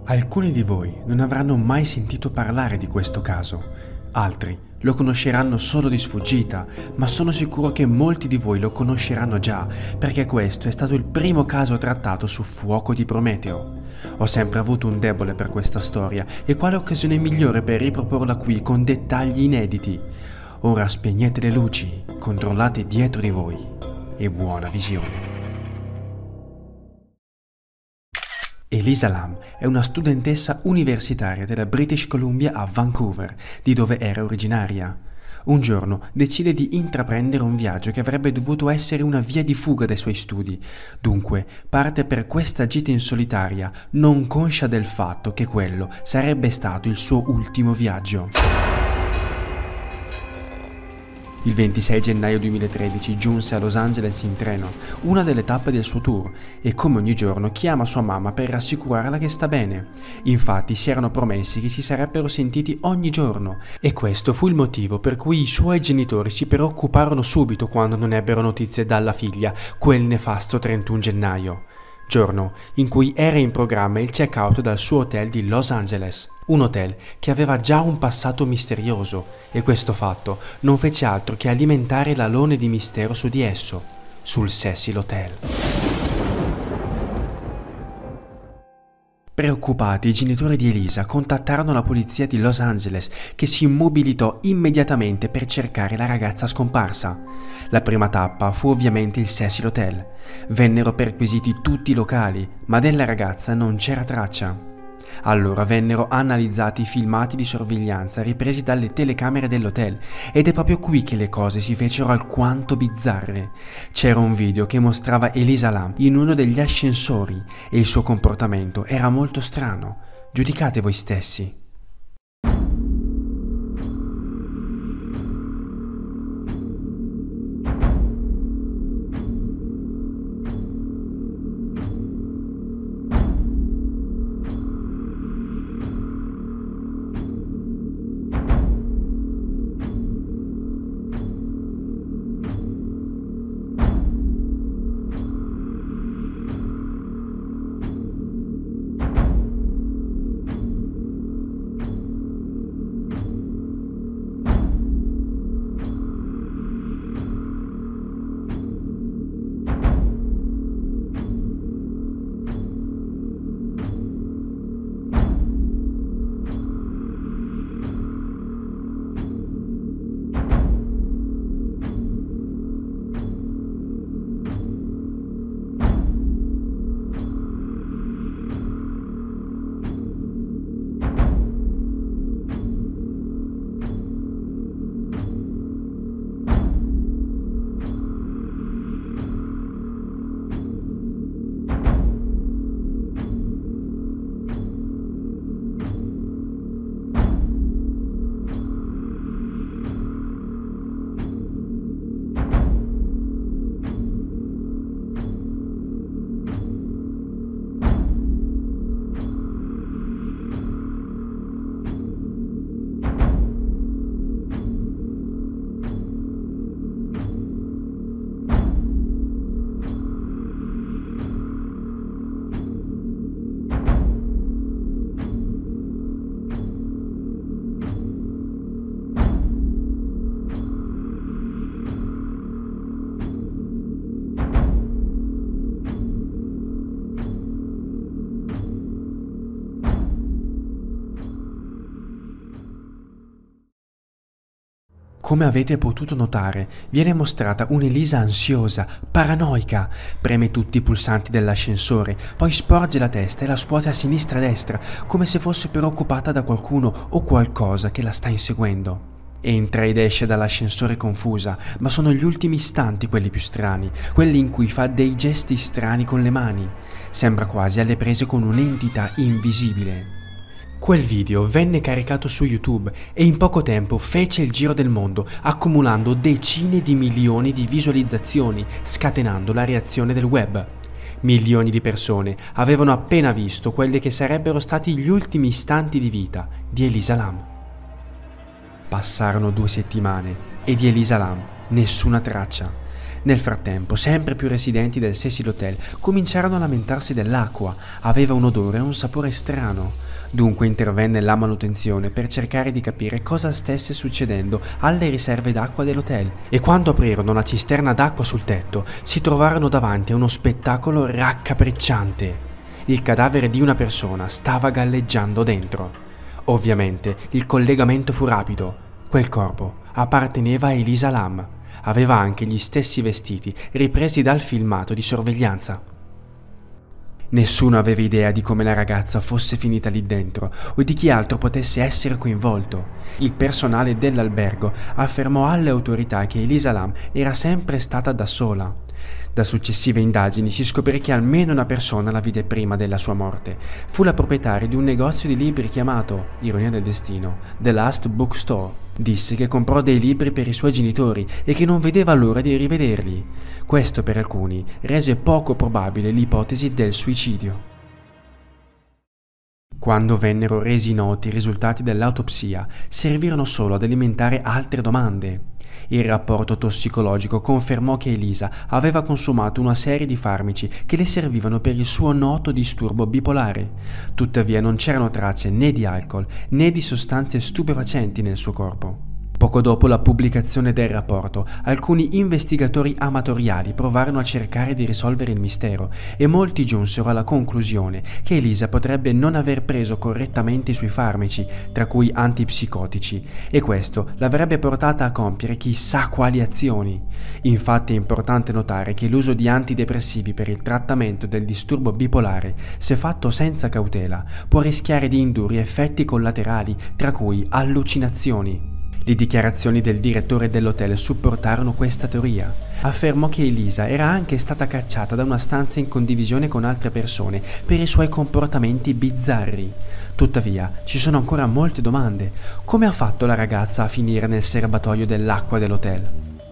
Alcuni di voi non avranno mai sentito parlare di questo caso, altri lo conosceranno solo di sfuggita, ma sono sicuro che molti di voi lo conosceranno già, perché questo è stato il primo caso trattato su Fuoco di Prometeo. Ho sempre avuto un debole per questa storia e quale occasione migliore per riproporla qui con dettagli inediti. Ora spegnete le luci, controllate dietro di voi e buona visione. Elisa Lam è una studentessa universitaria della British Columbia a Vancouver, di dove era originaria. Un giorno decide di intraprendere un viaggio che avrebbe dovuto essere una via di fuga dai suoi studi. Dunque parte per questa gita in solitaria, non conscia del fatto che quello sarebbe stato il suo ultimo viaggio. Il 26 gennaio 2013 giunse a Los Angeles in treno, una delle tappe del suo tour, e come ogni giorno chiama sua mamma per rassicurarla che sta bene. Infatti si erano promessi che si sarebbero sentiti ogni giorno, e questo fu il motivo per cui i suoi genitori si preoccuparono subito quando non ebbero notizie dalla figlia quel nefasto 31 gennaio. Giorno in cui era in programma il check-out dal suo hotel di Los Angeles, un hotel che aveva già un passato misterioso, e questo fatto non fece altro che alimentare l'alone di mistero su di esso, sul Cecil Hotel. Preoccupati, i genitori di Elisa contattarono la polizia di Los Angeles, che si mobilitò immediatamente per cercare la ragazza scomparsa. La prima tappa fu ovviamente il Cecil Hotel. Vennero perquisiti tutti i locali, ma della ragazza non c'era traccia. Allora vennero analizzati i filmati di sorveglianza ripresi dalle telecamere dell'hotel, ed è proprio qui che le cose si fecero alquanto bizzarre. C'era un video che mostrava Elisa Lam in uno degli ascensori e il suo comportamento era molto strano. Giudicate voi stessi. Come avete potuto notare, viene mostrata un'Elisa ansiosa, paranoica. Preme tutti i pulsanti dell'ascensore, poi sporge la testa e la scuote a sinistra e a destra, come se fosse preoccupata da qualcuno o qualcosa che la sta inseguendo. Entra ed esce dall'ascensore confusa, ma sono gli ultimi istanti quelli più strani, quelli in cui fa dei gesti strani con le mani. Sembra quasi alle prese con un'entità invisibile. Quel video venne caricato su YouTube e in poco tempo fece il giro del mondo, accumulando decine di milioni di visualizzazioni, scatenando la reazione del web. Milioni di persone avevano appena visto quelli che sarebbero stati gli ultimi istanti di vita di Elisa Lam. Passarono 2 settimane e di Elisa Lam nessuna traccia. Nel frattempo, sempre più residenti del Cecil Hotel cominciarono a lamentarsi dell'acqua, aveva un odore e un sapore strano. Dunque intervenne la manutenzione per cercare di capire cosa stesse succedendo alle riserve d'acqua dell'hotel e quando aprirono la cisterna d'acqua sul tetto si trovarono davanti a uno spettacolo raccapricciante. Il cadavere di una persona stava galleggiando dentro. Ovviamente il collegamento fu rapido. Quel corpo apparteneva a Elisa Lam. Aveva anche gli stessi vestiti ripresi dal filmato di sorveglianza. Nessuno aveva idea di come la ragazza fosse finita lì dentro o di chi altro potesse essere coinvolto. Il personale dell'albergo affermò alle autorità che Elisa Lam era sempre stata da sola. Da successive indagini si scoprì che almeno una persona la vide prima della sua morte. Fu la proprietaria di un negozio di libri chiamato, ironia del destino, The Last Bookstore. Disse che comprò dei libri per i suoi genitori e che non vedeva l'ora di rivederli. Questo per alcuni rese poco probabile l'ipotesi del suicidio. Quando vennero resi noti i risultati dell'autopsia, servirono solo ad alimentare altre domande. Il rapporto tossicologico confermò che Elisa aveva consumato una serie di farmaci che le servivano per il suo noto disturbo bipolare. Tuttavia non c'erano tracce né di alcol né di sostanze stupefacenti nel suo corpo. Poco dopo la pubblicazione del rapporto, alcuni investigatori amatoriali provarono a cercare di risolvere il mistero e molti giunsero alla conclusione che Elisa potrebbe non aver preso correttamente i suoi farmaci, tra cui antipsicotici, e questo l'avrebbe portata a compiere chissà quali azioni. Infatti è importante notare che l'uso di antidepressivi per il trattamento del disturbo bipolare, se fatto senza cautela, può rischiare di indurre effetti collaterali, tra cui allucinazioni. Le dichiarazioni del direttore dell'hotel supportarono questa teoria. Affermò che Elisa era anche stata cacciata da una stanza in condivisione con altre persone per i suoi comportamenti bizzarri. Tuttavia, ci sono ancora molte domande. Come ha fatto la ragazza a finire nel serbatoio dell'acqua dell'hotel?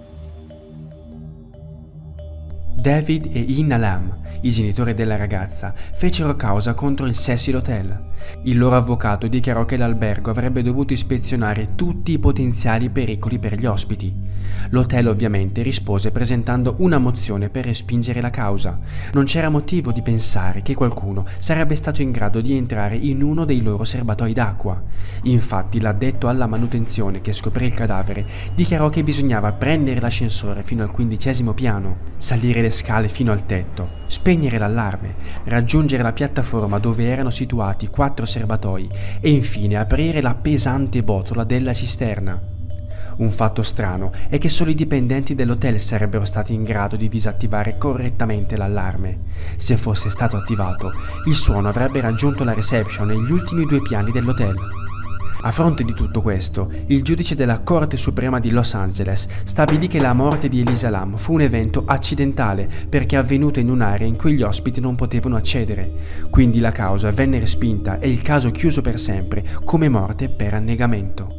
David e Ina Lam, i genitori della ragazza, fecero causa contro il Cecil Hotel. Il loro avvocato dichiarò che l'albergo avrebbe dovuto ispezionare tutti i potenziali pericoli per gli ospiti. L'hotel ovviamente rispose presentando una mozione per respingere la causa. Non c'era motivo di pensare che qualcuno sarebbe stato in grado di entrare in uno dei loro serbatoi d'acqua. Infatti l'addetto alla manutenzione che scoprì il cadavere dichiarò che bisognava prendere l'ascensore fino al 15° piano, salire le scale fino al tetto, spegnere l'allarme, raggiungere la piattaforma dove erano situati 4 serbatoi e infine aprire la pesante botola della cisterna. Un fatto strano è che solo i dipendenti dell'hotel sarebbero stati in grado di disattivare correttamente l'allarme. Se fosse stato attivato, il suono avrebbe raggiunto la reception negli ultimi 2 piani dell'hotel. A fronte di tutto questo, il giudice della Corte Suprema di Los Angeles stabilì che la morte di Elisa Lam fu un evento accidentale perché avvenuta in un'area in cui gli ospiti non potevano accedere. Quindi la causa venne respinta e il caso chiuso per sempre come morte per annegamento.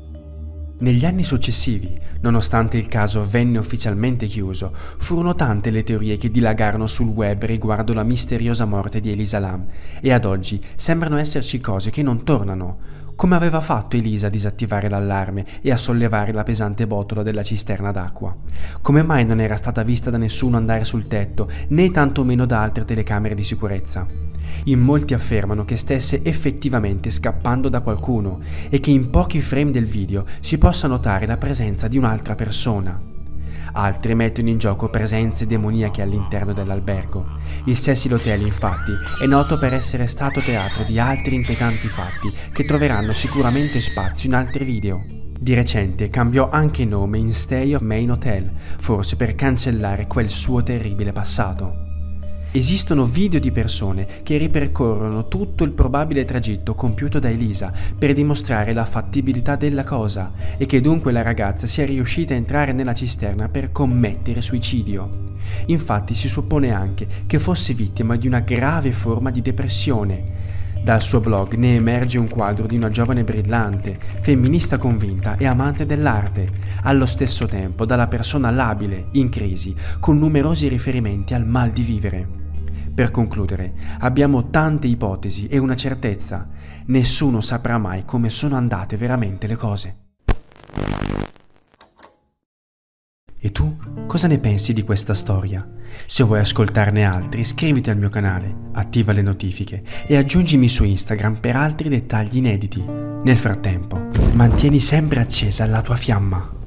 Negli anni successivi, nonostante il caso venne ufficialmente chiuso, furono tante le teorie che dilagarono sul web riguardo la misteriosa morte di Elisa Lam e ad oggi sembrano esserci cose che non tornano. Come aveva fatto Elisa a disattivare l'allarme e a sollevare la pesante botola della cisterna d'acqua? Come mai non era stata vista da nessuno andare sul tetto, né tantomeno da altre telecamere di sicurezza? In molti affermano che stesse effettivamente scappando da qualcuno e che in pochi frame del video si possa notare la presenza di un'altra persona. Altri mettono in gioco presenze demoniache all'interno dell'albergo. Il Cecil Hotel, infatti, è noto per essere stato teatro di altri inquietanti fatti che troveranno sicuramente spazio in altri video. Di recente cambiò anche nome in Stay of Main Hotel, forse per cancellare quel suo terribile passato. Esistono video di persone che ripercorrono tutto il probabile tragitto compiuto da Elisa per dimostrare la fattibilità della cosa e che dunque la ragazza sia riuscita a entrare nella cisterna per commettere suicidio. Infatti si suppone anche che fosse vittima di una grave forma di depressione. Dal suo blog ne emerge un quadro di una giovane brillante, femminista convinta e amante dell'arte, allo stesso tempo dalla persona labile, in crisi, con numerosi riferimenti al mal di vivere. Per concludere, abbiamo tante ipotesi e una certezza: nessuno saprà mai come sono andate veramente le cose. E tu cosa ne pensi di questa storia? Se vuoi ascoltarne altri, iscriviti al mio canale, attiva le notifiche e aggiungimi su Instagram per altri dettagli inediti. Nel frattempo, mantieni sempre accesa la tua fiamma.